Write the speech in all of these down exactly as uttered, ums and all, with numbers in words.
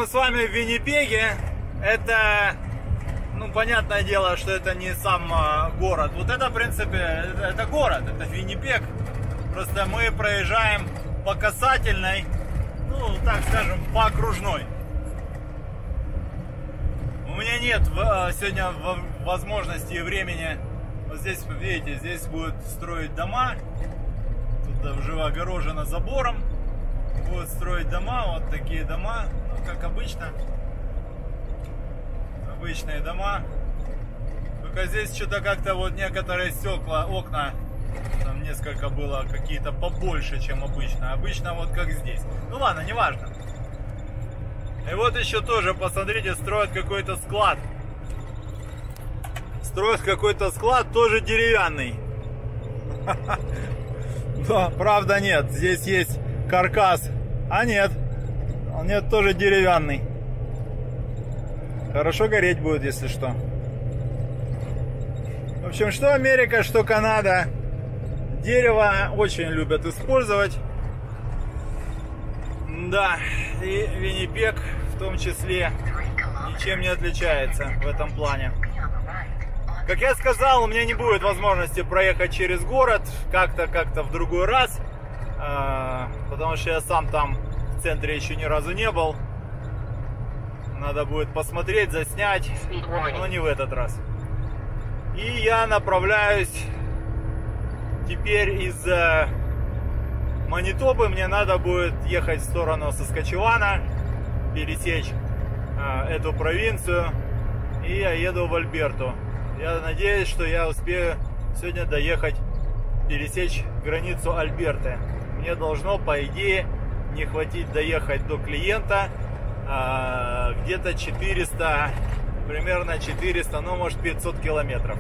с вами в Виннипеге. Это, ну, понятное дело, что это не сам а, город. Вот это, в принципе, это, это город, это Виннипег. Просто мы проезжаем по касательной, ну, так скажем, по окружной. У меня нет сегодня возможности и времени. Вот здесь, видите, здесь будут строить дома. Тут уже огорожено забором. Будут строить дома, вот такие дома, ну, как обычно. Обычные дома. Только здесь что-то как-то вот некоторые стекла, окна, там несколько было какие-то побольше, чем обычно. Обычно вот как здесь. Ну ладно, неважно. И вот еще тоже, посмотрите, строят какой-то склад. Строят какой-то склад, тоже деревянный. Да, правда нет, здесь есть каркас. А нет, он нет, тоже деревянный. Хорошо гореть будет, если что. В общем, что Америка, что Канада. Дерево очень любят использовать. Да, и Виннипег в том числе ничем не отличается в этом плане. Как я сказал, у меня не будет возможности проехать через город как-то, как-то в другой раз, потому что я сам там в центре еще ни разу не был. Надо будет посмотреть, заснять, но не в этот раз. И я направляюсь теперь из Манитобы, мне надо будет ехать в сторону Саскачевана, пересечь э, эту провинцию, и я еду в Альберту. Я надеюсь, что я успею сегодня доехать, пересечь границу Альберты. Мне должно, по идее, не хватить доехать до клиента э, где-то четыреста, примерно четыреста, ну может пятьсот километров.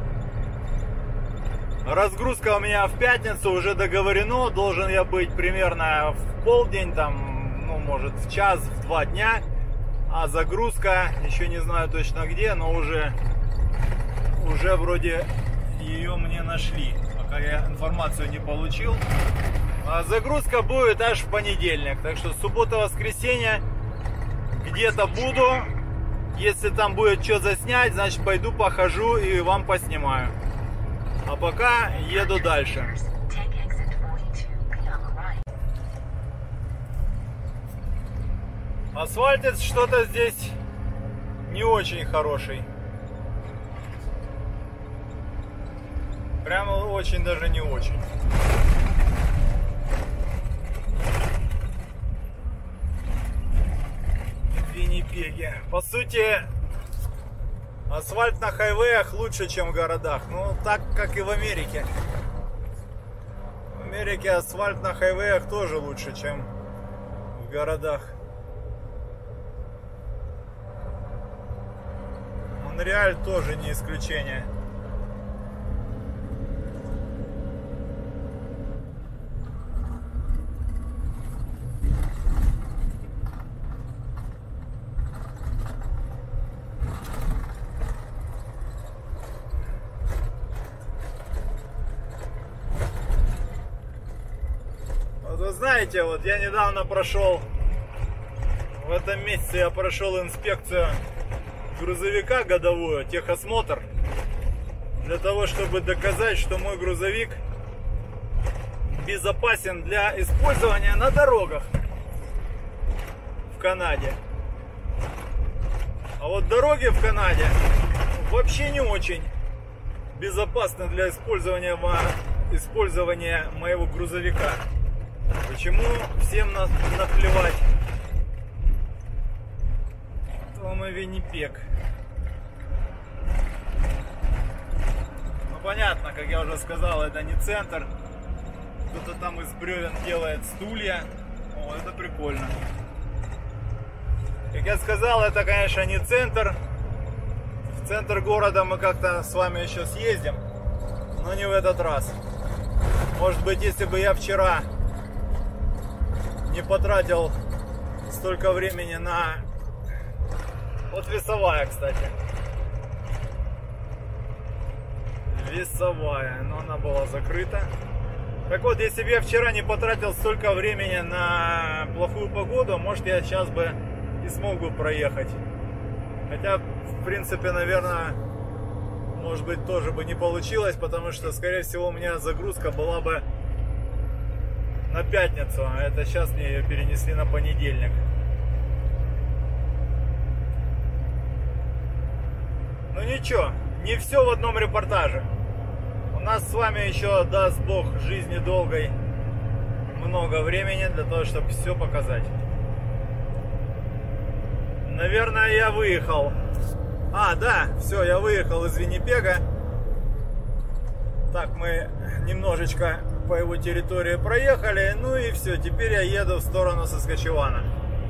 Разгрузка у меня в пятницу, уже договорено, должен я быть примерно в полдень, там, ну, может, в час, в два дня. А загрузка, еще не знаю точно где, но уже, уже вроде ее мне нашли, пока я информацию не получил. А загрузка будет аж в понедельник, так что суббота-воскресенье где-то буду. Если там будет что заснять, значит, пойду похожу и вам поснимаю. А пока еду дальше. Асфальт что-то здесь не очень хороший. Прямо очень даже не очень. В Виннипеге. По сути, асфальт на хайвеях лучше, чем в городах. Ну, так, как и в Америке. В Америке асфальт на хайвеях тоже лучше, чем в городах. Монреаль тоже не исключение. Вы знаете, вот я недавно прошел, в этом месяце я прошел инспекцию грузовика годовую, техосмотр, для того, чтобы доказать, что мой грузовик безопасен для использования на дорогах в Канаде. А вот дороги в Канаде вообще не очень безопасны для использования, использования моего грузовика. Почему всем наплевать? То мы Виннипег. Ну понятно, как я уже сказал, это не центр. Кто-то там из бревен делает стулья. О, это прикольно. Как я сказал, это, конечно, не центр. В центр города мы как-то с вами еще съездим, но не в этот раз. Может быть, если бы я вчера не потратил столько времени на... Вот весовая, кстати. Весовая, но она была закрыта. Так вот, если бы я вчера не потратил столько времени на плохую погоду, может, я сейчас бы не смог бы проехать. Хотя, в принципе, наверное, может быть, тоже бы не получилось, потому что, скорее всего, у меня загрузка была бы на пятницу, а это сейчас мне ее перенесли на понедельник. Ну ничего, не все в одном репортаже. У нас с вами еще, даст Бог, жизни долгой много времени для того, чтобы все показать. Наверное, я выехал. А, да, все, я выехал из Виннипега. Так, мы немножечко по его территории проехали. Ну и все, теперь я еду в сторону Саскачевана.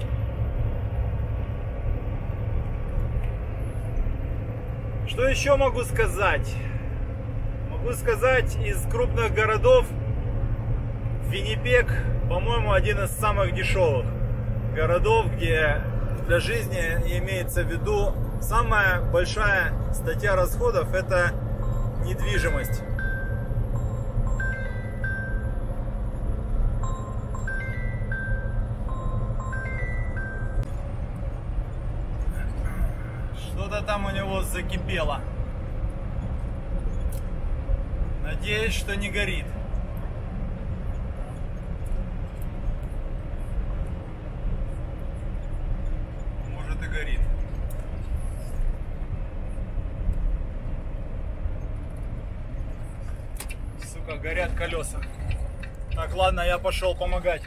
Что еще могу сказать? Могу сказать, из крупных городов Виннипег, по-моему, один из самых дешевых городов, где для жизни имеется в виду самая большая статья расходов — это недвижимость. Что-то там у него закипело. Надеюсь, что не горит. Может и горит. Сука, горят колеса. Так, ладно, я пошел помогать.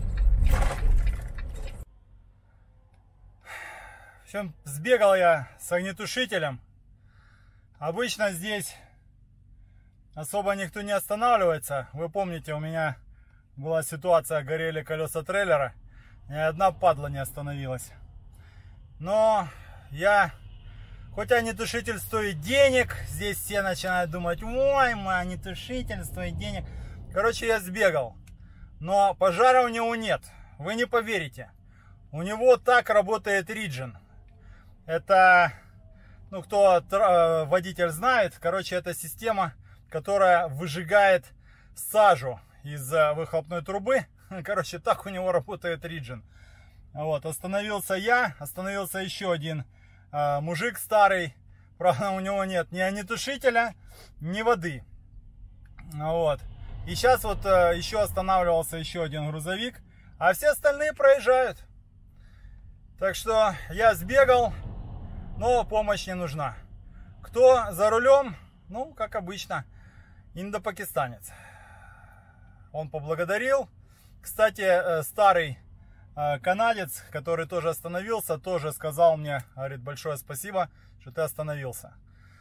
В общем, сбегал я с огнетушителем. Обычно здесь особо никто не останавливается. Вы помните, у меня была ситуация, горели колеса трейлера. Ни одна падла не остановилась. Но я, хоть огнетушитель стоит денег, здесь все начинают думать: ой, мой огнетушитель стоит денег. Короче, я сбегал. Но пожара у него нет. Вы не поверите. У него так работает Риджин. Это, ну, кто э, водитель знает, короче, это система, которая выжигает сажу из э, выхлопной трубы. Короче, так у него работает Риджин. Вот, остановился я, остановился еще один э, мужик старый. Правда, у него нет ни огнетушителя, ни воды. Вот. И сейчас вот э, еще останавливался еще один грузовик, а все остальные проезжают. Так что я сбегал, но помощь не нужна. Кто за рулем? Ну, как обычно, индопакистанец. Он поблагодарил. Кстати, старый канадец, который тоже остановился, тоже сказал мне, говорит: большое спасибо, что ты остановился.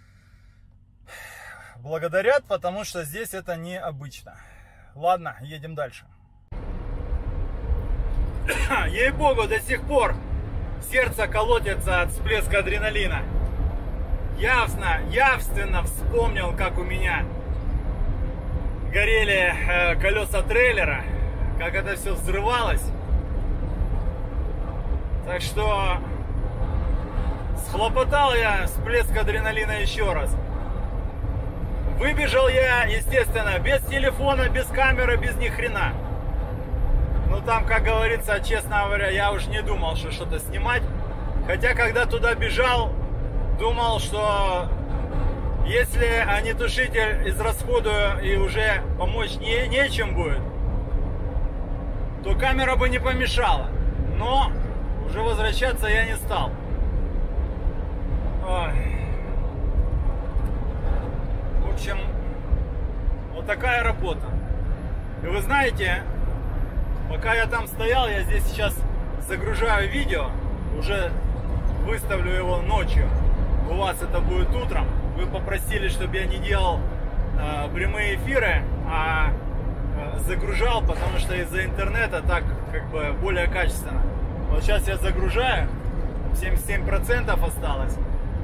Благодарят, потому что здесь это необычно. Ладно, едем дальше. Ей-богу, до сих пор сердце колотится от всплеска адреналина. Явственно, явственно вспомнил, как у меня горели э, колеса трейлера, как это все взрывалось. Так что схлопотал я всплеск адреналина еще раз. Выбежал я, естественно, без телефона, без камеры, без ни хрена. Ну там, как говорится, честно говоря, я уж не думал, что что-то снимать. Хотя, когда туда бежал, думал, что если огнетушитель израсходую и уже помочь не, нечем будет, то камера бы не помешала. Но уже возвращаться я не стал. Ой. В общем, вот такая работа. И вы знаете, пока я там стоял, я здесь сейчас загружаю видео, уже выставлю его ночью. У вас это будет утром. Вы попросили, чтобы я не делал э, прямые эфиры, а э, загружал, потому что из-за интернета так как бы более качественно. Вот сейчас я загружаю, семьдесят семь процентов осталось.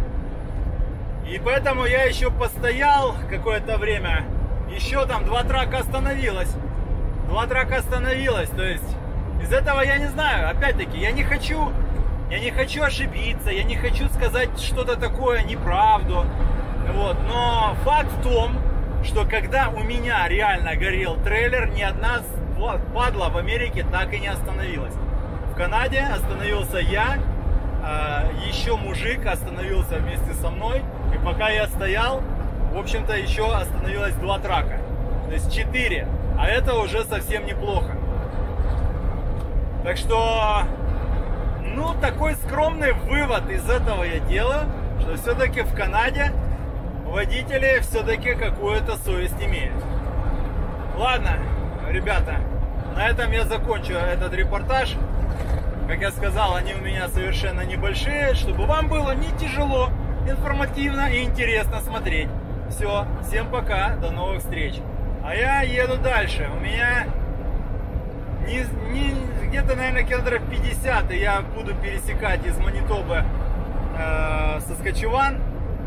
И поэтому я еще постоял какое-то время. Еще там два трака остановилось. Два трака остановилось. То есть из этого я не знаю. Опять-таки, я не хочу, я не хочу ошибиться. Я не хочу сказать что-то такое, неправду. Вот. Но факт в том, что когда у меня реально горел трейлер, ни одна падла в Америке так и не остановилась. В Канаде остановился я. еще мужик остановился вместе со мной. И пока я стоял, в общем-то, еще остановилось два трака. То есть четыре. А это уже совсем неплохо. Так что, ну, такой скромный вывод из этого я делаю, что все-таки в Канаде водители все-таки какую-то совесть имеют. Ладно, ребята, на этом я закончу этот репортаж. Как я сказал, они у меня совершенно небольшие, чтобы вам было не тяжело, информативно и интересно смотреть. Все, всем пока, до новых встреч. А я еду дальше. У меня не, не, где-то, наверное, километров пятьдесят, и я буду пересекать из Манитобы э, Саскачеван.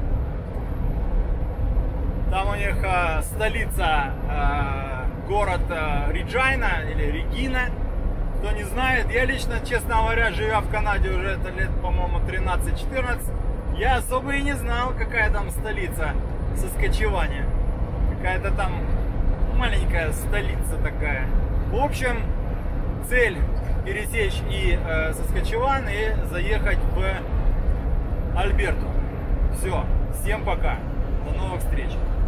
Там у них э, столица, э, город э, Реджайна или Регина. Кто не знает, я лично, честно говоря, живя в Канаде уже это лет, по-моему, тринадцать-четырнадцать, я особо и не знал, какая там столица Саскачеване. Какая-то там маленькая столица такая. В общем, цель пересечь и э, Саскачеван и заехать в Альберту. Все, всем пока, до новых встреч.